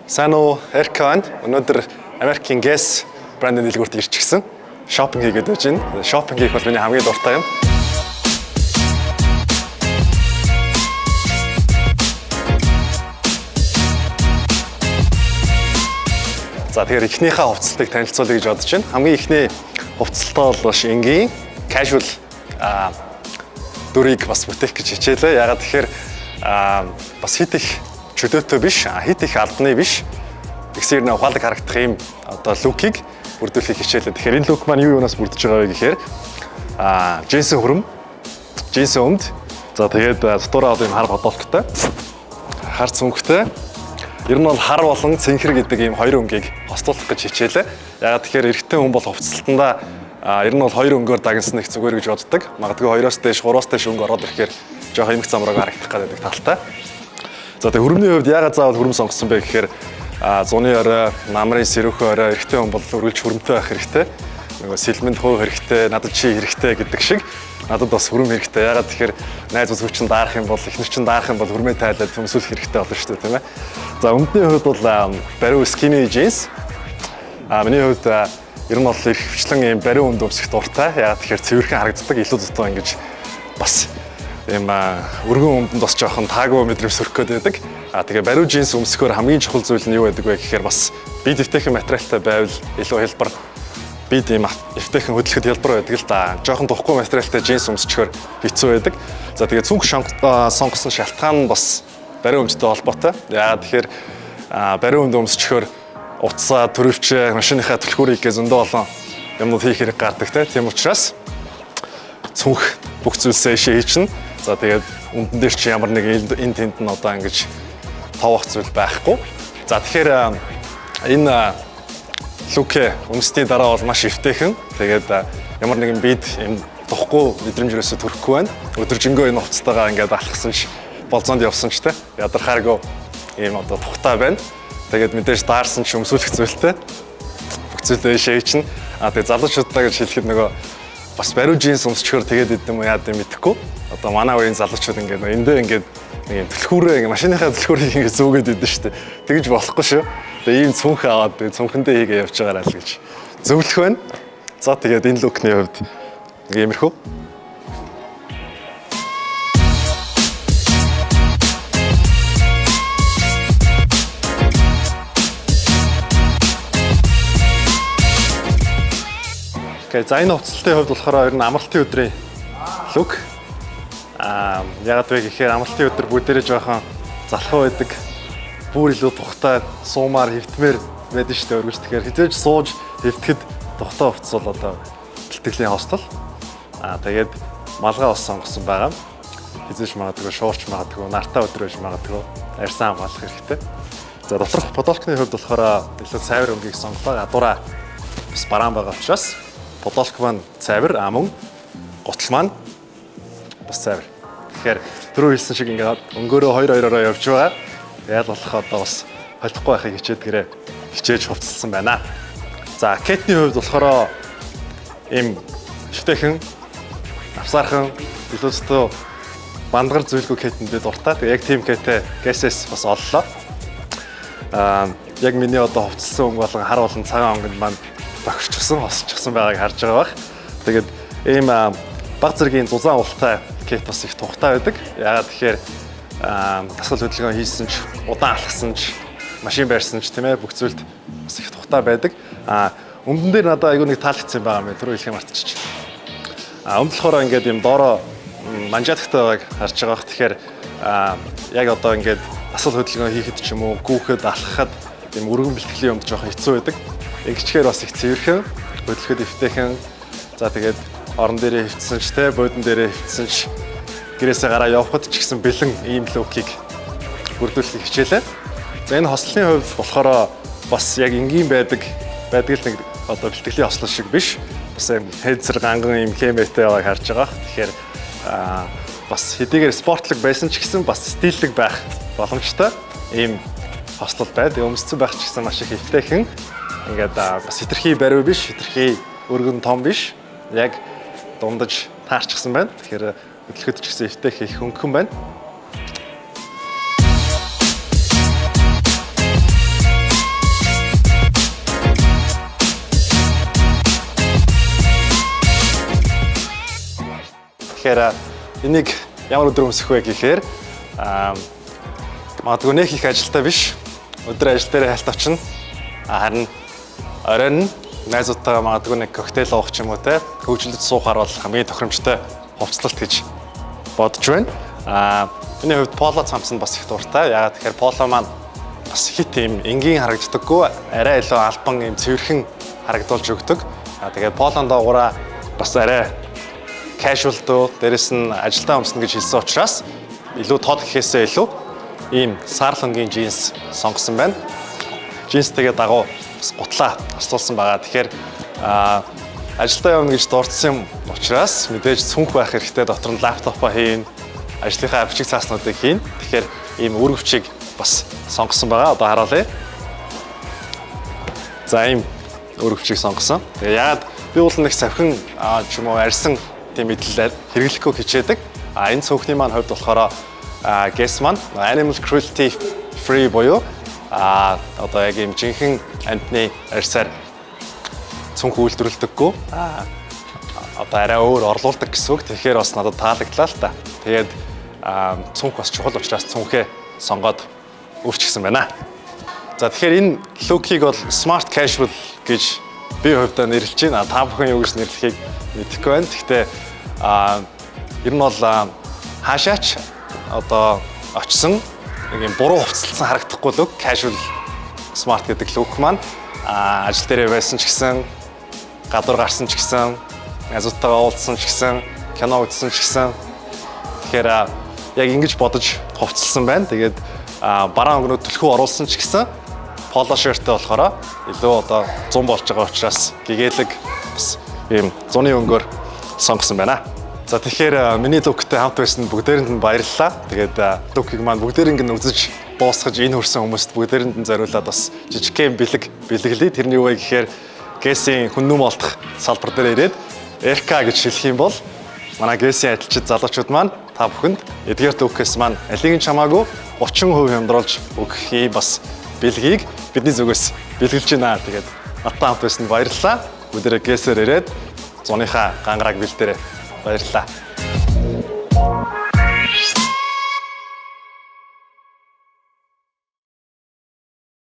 Sano Erkan, өнөөдөр American Guess брендийн дэлгүүрт ирчихсэн. Шопинг хийгээд байж байна. Шопинг хийх бол миний хамгийн дуртай юм. За тэгэхээр эхнийхээ хувцалтыг танилцуулъя гэж бодож байна. Хамгийн эхний хувцалтаа бол энгийн casual дүрийг бас бүтээх гэж хичээлээ. Ягаад тэгэхээр бас хит их чөлөөтэй биш, хит их албаны биш. Тэгсээр нэг ухаалаг харагдах юм одоо лукийг бүрдүүлэх хичээлээ. Тэгэхээр энэ лук маань юу юунаас бүрдэж байгаа вэ гэхээр джинсийн хөрөм, джинсийн өмд. За тэгээд дотоороо ийм хар бодолттой, хар цүнхтэй. Ер нь бол хар болон цэнхэр гэдэг ийм хоёр өнгийг хослуулах гэж хичээлээ. Ягаад тэгэхээр эрэгтэй хүн бол хувцалтандаа ер нь бол хоёр өнгөөр дагнсан их зүгээр гэж боддог. Магадгүй 2-оос дээш, 3-оос дээш өнгө ороод ирэхээр жоох эмх замраг харагдах гэдэг талтай. За тэгээ хөрөмний хувьд ягаад заавал хөрөм сонгосон бэ гэхээр зуны орой, намрын сэрүүхэн орой эрэгтэй хүн бол үргэлж хөрөмтэй байх хэрэгтэй. Нөгөө сэлмэнд хөө хэрэгтэй, надад чи хэрэгтэй гэдэг шиг надад бас хөрөм хэрэгтэй. Ягаад тэгэхээр найз үзүүчин даарах юм бол, эхнэр чин даарах юм бол хөрмөө тайлаад төмсүүлэх хэрэгтэй болно шүү дээ, тийм ээ. За өмдний хувьд бол бариу skinny jeans. Миний хувьд ер нь бол их хвчлэн ийм бариу өмд өмсөх дуртай. Ягаад тэгэхээр цэвэрхэн харагддаг, илүү зөтөө ингэж бас ийм өргөн өмдөнд бас жоохон таагүй мэдрэмж сөрөх гээд байдаг. Тэгээ бариу джинс өмсөхөөр хамгийн чухал зүйл нь юу байдаг вэ гэхээр бас бид эвтэйхэн материалтай байвал илүү хялбар бид ийм эвтэйхэн хөдөлгөхөд хялбар байдаг л да. Жоохон тухгүй материалтай джинс өмсчөхөөр хэцүү байдаг. За тэгээ цүнх сонгосон шалтгаан нь бас бариу өмчтэй холбоотой. Яагаад тэгэхээр бариу өмд өмсчөхөөр утсаа, төрөвчөө, машиныхаа түлхүүрийг зөндөө олон юмнууд хийх хэрэг гардаг тийм учраас цүнх бүх зүйлсээ хийчихнэ. За тэгээд өмдөн дээр чи ямар нэг энэ тэнд нь одоо ингэж товох зүйл байхгүй. За тэгэхээр энэ лукэ өмсний дараа бол маш эвтэйхэн. Тэгээд ямар нэгэн бид юм тухгүй мэдрэмжрээсээ төрөхгүй байна. Өдөржингөө энэ хувцастайгаа ингээд алхсан ч болзоонд явсан ч те ядархааргүй ийм одоо тухтай байна. Тэгээд мэдээж даарсан ч өмсүүлэх зүйлтэй. Бүх зүйлээ шийдчихнэ. Тэгээд залуучуудаа гэж хэлэхэд нөгөө бас бариу джинс өмсчхөөр тэгээд идэм үү яа гэм мэдэхгүй. Одоо манай үеийн залуучууд ингээд эндээ ингээд нэг юм түлхүүрээ ингээд машиныхаа түлхүүрийг ингээд зүүгээд идэв шүү дээ. Тэгж болохгүй шүү. Тэгээд ийм цүнх аваад цүнхэндээ хийгээ явж байгаарай л гэж зөвлөх байна. За тэгээд энэ лукны хувьд нэг иймэрхүү. За энэ хувцалтын хувьд болохоор ер нь амралтын өдрийн лук. Ягаад вэ гэхээр амралтын өдөр бүгдээрээ жоохон залхуу байдаг. Бүр илүү тухтай, суумаар хөвтмээр байдаг шүү дээ өргөж. Тэгэхээр хизээж сууж хөвтөд тухтай хувцас бол одоо бэлтгэлийн хостол. Тэгээд малгай ус сонгосон байгаа. Хизээж магадгүй шуурч магадгүй, нартаа өдөр байж магадгүй арьсан хамгаалах хэрэгтэй. За доторх подолкны хувьд болохоор илүү цайвар өнгийг сонголоо. Гадуура бас бараан байгаа учраас подолк маань цайвар, мөн гутал маань бас цайвар. Тэгэхээр түрүү хэлсэн шиг ингээд өнгөөрөө 2-2-ороо явж байгаа. Яал болох одоо бас холихгүй байхыг хичээж хувцалсан байна. За кетний хувьд болохоор ийм шивтэйхэн, авсаархан, илүү зөтөө бандгар зүйлгүй кетэндээ дуртай. Тэгээ яг тийм кетэ гэсэс бас оллоо. Яг миний одоо хувцалсан өнгө болон хар болон цагаан өнгөнд маань багшчихсан, хосчихсан байгааг харж байгаа бах. Тэгээд ийм баг зэргийн зузаан ултай кет бас их тухтай байдаг. Яагаад тэгэхээр дасгал хөдөлгөөн хийсэн ч, удаан алхсан ч, машин байрсан ч тийм ээ бүх зүйлд бас их тухтай байдаг. Өмдөн дээр надад айгүй нэг таалагдсан байгаа юм. Түрүү хэлхээ мартчих. Өмд болохоор ингээд ийм доороо манжаатагтай байгааг харж байгаа бах. Тэгэхээр яг одоо ингээд дасгал хөдөлгөөн хийхэд ч юм уу, гүүхэд, алхахад ийм өргөн бэлтгэлийн өмд жоохон хэцүү байдаг. Ингэчгээр бас их цэвэрхэн, хөдөлгөхөд эвтэйхэн. За тэгээд орон дээрээ хөвтсөн ч те, буудан дээрээ хөвтсөн ч гэрээсээ гараа явхад ч гэсэн бэлэн ийм лукийг бүрдүүлэх хичээлээ. За энэ хослолын хувьд болохоор бас яг энгийн байдаг л нэг одоо бэлтгэлийн хослол шиг биш. Бас юм хэдсэр ганган ийм кемэтэй байгааг харж байгаа. Тэгэхээр бас хэдийгээр спортлог байсан ч гэсэн бас стиллэг байх боломжтой ийм хослол байд. Өмсцэн байх ч гэсэн маш их эвтэйхэн. Ингээд бас хитрхи бариу биш, хитрхи өргөн том биш. Яг дундаж таарчихсан байна. Тэгэхээр хөдөлгөхөд ч гэсэн эвтэйх их хөнгөн байна. Тэгэхээр энийг ямар өдөр өмсөх вэ гэхээр магадгүй нэг их ажилтаа биш. Өдөр ажил дээр хальт очно. Харин оройн найзуудтайгаа магадгүй нэг коктейл уух ч юм уу те хөвжлөж суухаар бол хамгийн тохиромжтой хувцлалт гэж бодож байна. Миний хувьд поло цамцанд бас их дуртай. Яагаад тэгэхээр поло маань бас хит юм энгийн харагддаггүй, арай илүү албан юм цэвэрхэн харагдуулж өгдөг. Тэгээд полон доогуура бас арай casual дөө дээрэс нь ажилдаа өмснө гэж хэлсэн учраас илүү тод гэхээсээ илүү ийм саарлангийн джинс сонгосон байна. Джинстэйгээ дагуу гутлаа аслуулсан байгаа. Тэгэхээр ажилдаа явна гэж дурдсан юм учраас мэдээж цүнх байх хэрэгтэй, дотор нь лаптопоо хийн, ажлынхаа бичиг цааснуудыг хийн. Тэгэхээр ийм үр өвчийг бас сонгосон байгаа. Одоо хараалаа. За ийм үр өвчийг сонгосон. Тэгээ яагаад би бол нэг савхин ч юм уу арьсан тийм мэдлэлээр хэрэглэхгүй хичээдэг. Энэ цүнхний маань хувьд болохоор Guess маань animal cruelty free буюу одоо яг юм жинхэнэ амьтны арьсаар цүнх үйлдвэрлэдэггүй. Одоо арай өөр орлуулдаг гэсэн үг. Тэгэхээр бас надад таалагдлаа л та. Тэгээд цүнх бас чухал учраас цүнхээ сонгоод өвчгсөн байна. За тэгэхээр энэ лукийг бол smart casual гэж би хувьдаа нэрлэж байна. Та бүхэн юу гэж нэрлэхийг мэдэхгүй байна. Гэхдээ ер нь бол хаашаач одоо очсон нэг юм буруу хувцалсан харагдахгүй лук casual smart гэдэг лук маань ажил дээрээ байсан ч гэсэн, гадуур гарсан ч гэсэн, найзуудтайгаа уулзсан ч гэсэн, кино үзсэн ч гэсэн. Тэгэхээр яг ингэж бодож хувцалсан байна. Тэгээд бараан өнгөнөө түлхүү оруулсан ч гэсэн поло ширттэй болохоор илүү одоо 100 болж байгаа учраас гэгээлэг бас ийм зуны өнгөөр сонгосон байна. За тэгэхээр миний луктэй хамт байсан бүгдээрэнд нь баярлалаа. Тэгээд лукийг маань бүгдээрийг нь үзэж дуусгаж энэ хөрсөн хүмүүст бүгдээрэнд нь зориулаад бас жижигхэн бэлгэлээ. Тэрний юу вэ гэхээр Guess-ийн хүннүм олдох салбар дээр ирээд RK гэж хэлэх юм бол манай Guess-ийн ажилчид залуучууд маань та бүхэнд эдгээр лукээс маань алийг нь чамаагүй 30% хямдруулж өгөх ийм бас бэлгийг бидний зүгээс бэлгэлж байна. Тэгээд надтай хамт байсан баярлалаа. Бүгдээрээ Guess-ээр ирээд зуныхаа гангараг бэлдээрээ баярлалаа.